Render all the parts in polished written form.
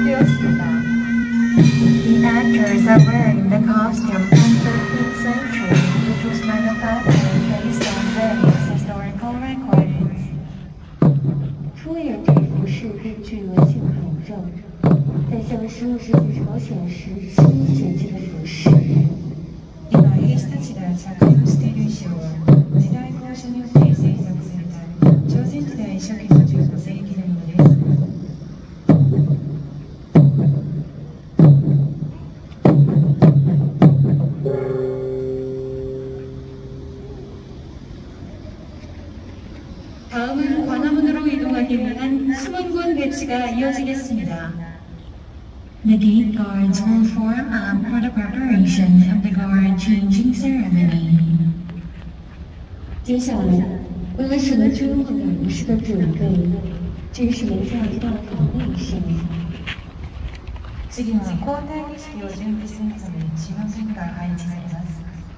시작되었습니다. The actors are wearing the costume from 13th century, which was manufactured based on various historical records. 出演这服饰根据文献考证，在向15世纪朝鲜时期剪辑的服饰。 今兵士たちが着用している衣装は時代考証によって制作された朝鮮時代初期の15世紀のものです。다음은 관화문으로 이동하기 위한 수문군 배치가 이어지겠습니다. The gate guards will form up for the preparation of the guard changing ceremony. 接下来，为了使得军后仪式的准备，这是没料到的内事。 次は交代儀式を準備するため指紋線が配置されます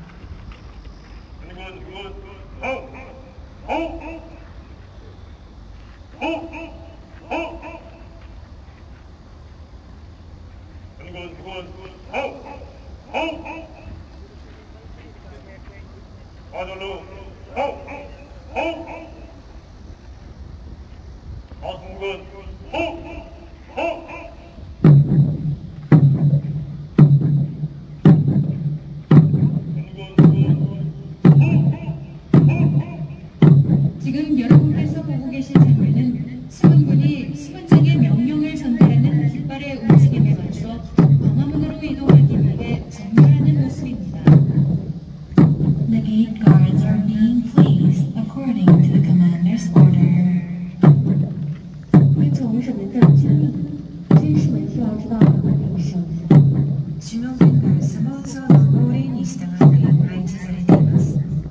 。지금 여러분께서 보고 계신 장면은 수문군이 수문장의 명령을 전달하는 깃발의 움직임에 맞춰 광화문으로 이동하기 위해 전달하는 모습입니다. The gate guards are being placed according to the commander's order. 听从指令的军令，军士们需要知道内声。 首脳陣が相撲上の号令に従って配置されています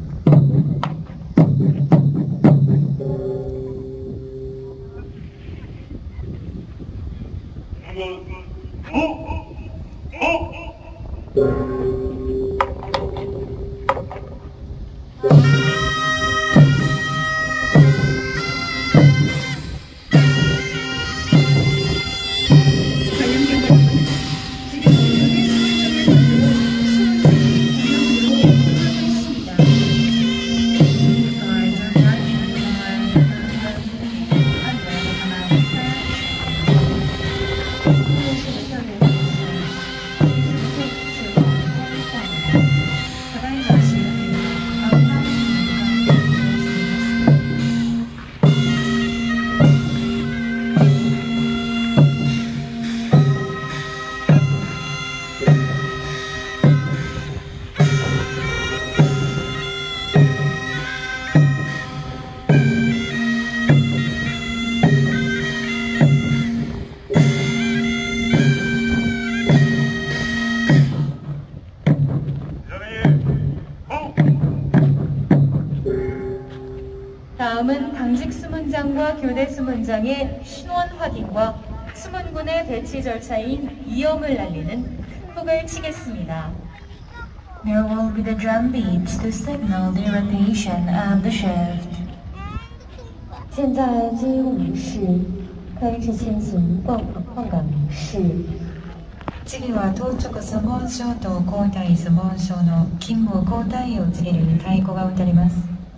。다음은 당직 수문장과 교대 수문장의 신원 확인과 수문군의 배치 절차인 이염을 날리는 큰 북을 치겠습니다. There will be the drum beats to signal the rotation of the shift. 现在进入仪式，开始进行换岗仪式。 次は当直相撲省と交代相撲省の勤務交代を告げる太鼓が打たれます。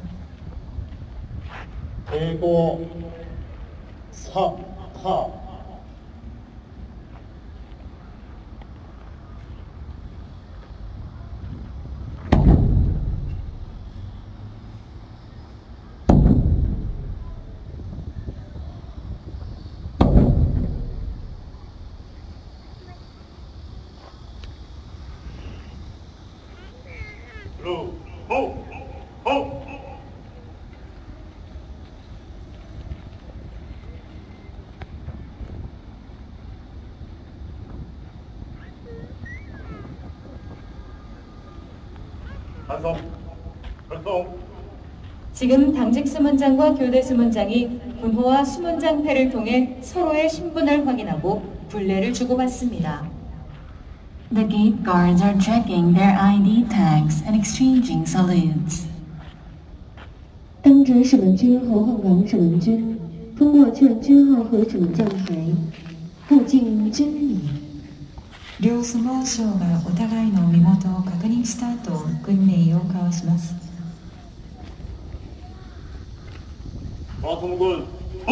英語さは 지금 당직 수문장과 교대 수문장이 분호와 수문장패를 통해 서로의 신분을 확인하고 분례를 주고받습니다. The gate guards are checking their ID tags and exchanging salutes. 当值守门军和换岗守门军通过确认军号和守门将牌， 不尽真理。 両相撲将がお互いの身元を確認した後、軍令を交わします。 좌선군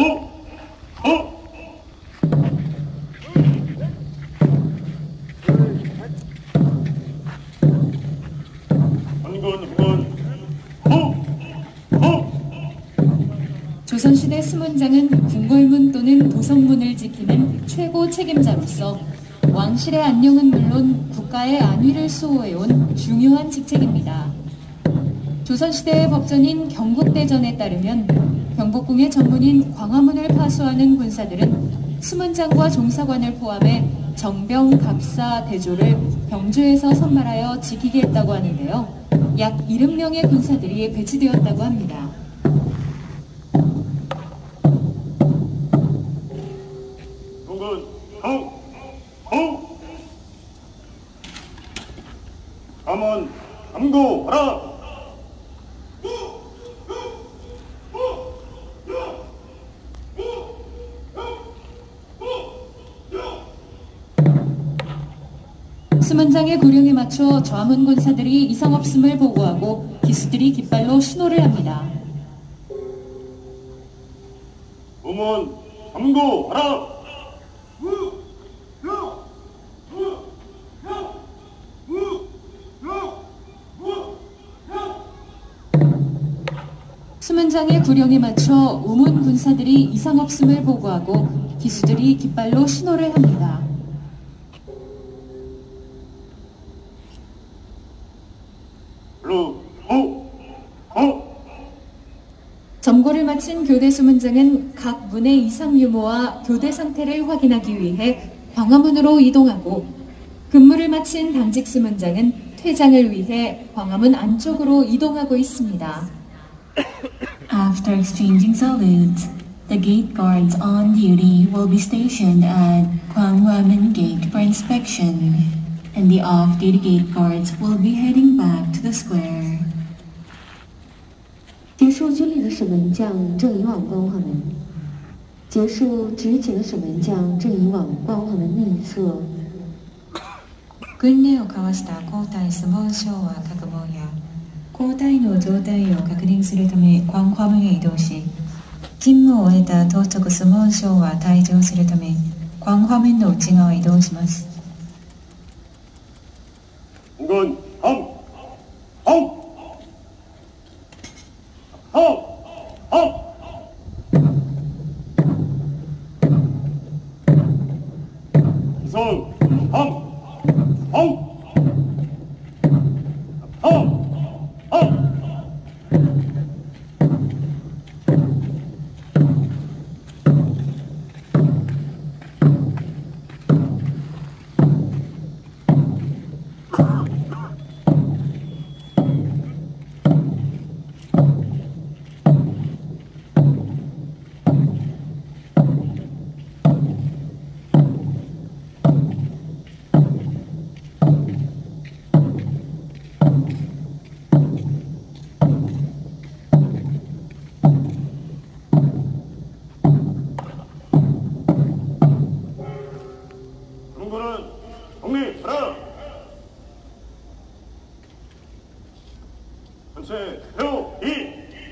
조선시대 스문장은 궁궐문 또는 도성문을 지키는 최고 책임자로서 왕실의 안녕은 물론 국가의 안위를 수호해온 중요한 직책입니다. 조선시대의 법전인 경국대전에 따르면 경복궁의 전문인 광화문을 파수하는 군사들은 스문장과 종사관을 포함해 정병, 갑사, 대조를 병조에서 선발하여 지키게 했다고 하는데요. 약 70명의 군사들이 배치되었다고 합니다. 감원 감고하라. 스문장의 구령에 맞춰 좌문 군사들이 이상 없음을 보고하고 기수들이 깃발로 신호를 합니다. 우문 감고하라. 스문장의 구령에 맞춰 우문 군사들이 이상 없음을 보고하고 기수들이 깃발로 신호를 합니다. 점거를 마친 교대 수문장은 각 문의 이상 유무와 교대 상태를 확인하기 위해 광화문으로 이동하고 근무를 마친 당직 수문장은 퇴장을 위해 광화문 안쪽으로 이동하고 있습니다. After exchanging salutes, the gate guards on duty will be stationed at Gwanghwamun Gate for inspection, and the off-duty gate guards will be heading back to the square. 结束军礼的守门将正移往光华门，结束执勤的守門将正移往光華門内侧。 軍令を交わした交代相撲将は各門や交代の状態を確認するため光華門へ移動し、勤務を終えた当直相撲将は退場するため光華門の内側へ移動します。 軍정리하라. 전체 회의.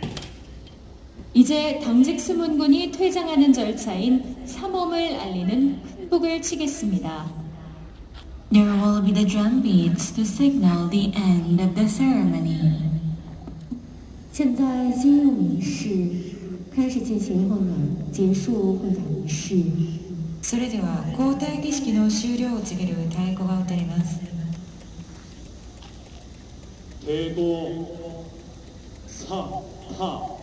이제 당직 수문군이 퇴장하는 절차인 삼엄을 알리는 큰 북을 치겠습니다. There will be the drum beats to signal the end of the ceremony. 现在进入仪式，开始进行换马，结束换甲仪式。 それでは交代儀式の終了を告げる太鼓が打たれます。 대도 사타